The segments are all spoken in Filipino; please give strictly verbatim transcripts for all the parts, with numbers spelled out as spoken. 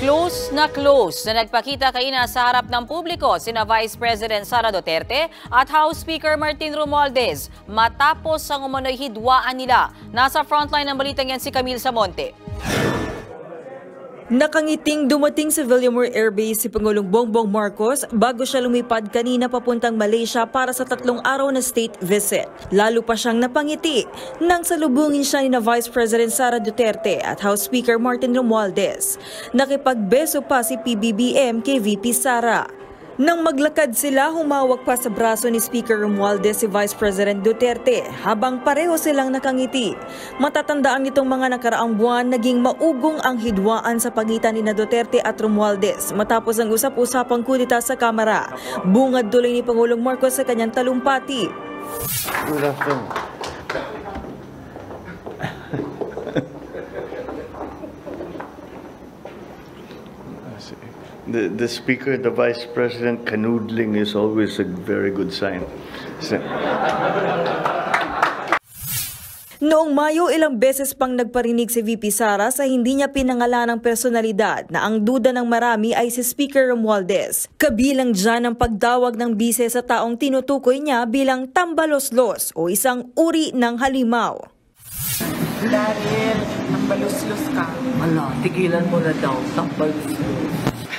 Close na close na nagpakita kaina sa harap ng publiko sina Vice President Sara Duterte at House Speaker Martin Romualdez matapos ang umano'y hidwaan nila. Nasa frontline ng balitang yan si Camille Samonte. Nakangiting dumating sa Villamor Air Base si Pangulong Bongbong Marcos bago siya lumipad kanina papuntang Malaysia para sa tatlong araw na state visit. Lalo pa siyang napangiti nang salubungin siya ni na Vice President Sara Duterte at House Speaker Martin Romualdez. Nakipagbeso pa si P B B M kay V P Sara. Nang maglakad sila, humawak pa sa braso ni Speaker Romualdez si Vice President Duterte habang pareho silang nakangiti. Matatandaan nitong mga nakaraang buwan naging maugong ang hidwaan sa pagitan ni na Duterte at Romualdez matapos ang usap-usapang kudita sa Kamara. Bungad tuloy ni Pangulong Marcos sa kanyang talumpati. Good afternoon. The, the Speaker, the Vice President canoodling is always a very good sign. So, Noong Mayo, ilang beses pang nagparinig si V P Sara sa hindi niya pinangalanang personalidad na ang duda ng marami ay si Speaker Romualdez. Kabilang dyan ang pagdawag ng bise sa taong tinutukoy niya bilang tambaloslos o isang uri ng halimaw. Dahil tambaloslos ka. Ala, tigilan mo na daw, tambaloslos.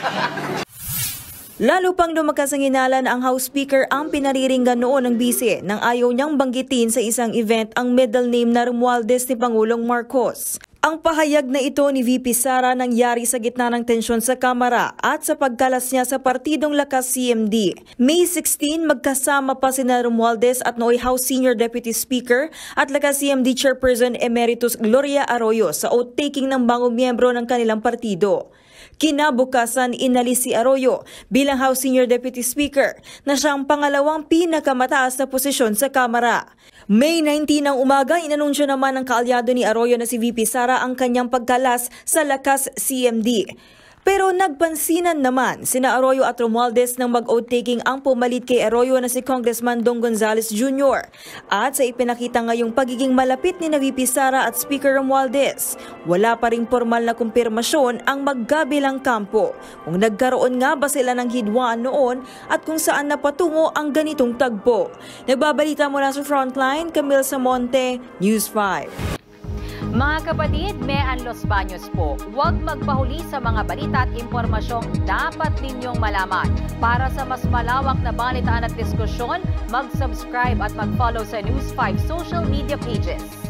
Lalo pang lumakas ang hinalan ang House Speaker ang pinariringgan noon ng bise nang ayaw niyang banggitin sa isang event ang middle name na Romualdez ni Pangulong Marcos. Ang pahayag na ito ni V P Sara nangyari sa gitna ng tensyon sa Kamara at sa pagkalas niya sa Partidong Lakas C M D. May sixteen, magkasama pa sina Romualdez at nooy House Senior Deputy Speaker at Lakas C M D Chairperson Emeritus Gloria Arroyo sa oath-taking ng bagong miyembro ng kanilang partido. Kinabukasan, inalis si Arroyo bilang House Senior Deputy Speaker na siyang pangalawang pinakamataas na posisyon sa Kamara. May nineteenth ng umaga, inanunsyo naman ng kaalyado ni Arroyo na si V P Sara ang kanyang pagkalas sa Lakas C M D. Pero nagpansinan naman sina Arroyo at Romualdez nang mag-oath-taking ang pumalit kay Arroyo na si Congressman Dong Gonzales Junior At sa ipinakita ngayong pagiging malapit ni na V P Sara at Speaker Romualdez, wala pa ring formal na kumpirmasyon ang magkabilang kampo kung nagkaroon nga ba sila ng hidwaan noon at kung saan napatungo ang ganitong tagpo. Nagbabalita mula sa Frontline, Camille Samonte, News five. Mga kapatid, Mean Los Baños po, huwag magpahuli sa mga balita at impormasyong dapat ninyong malaman. Para sa mas malawak na balitaan at diskusyon, mag-subscribe at mag-follow sa News five social media pages.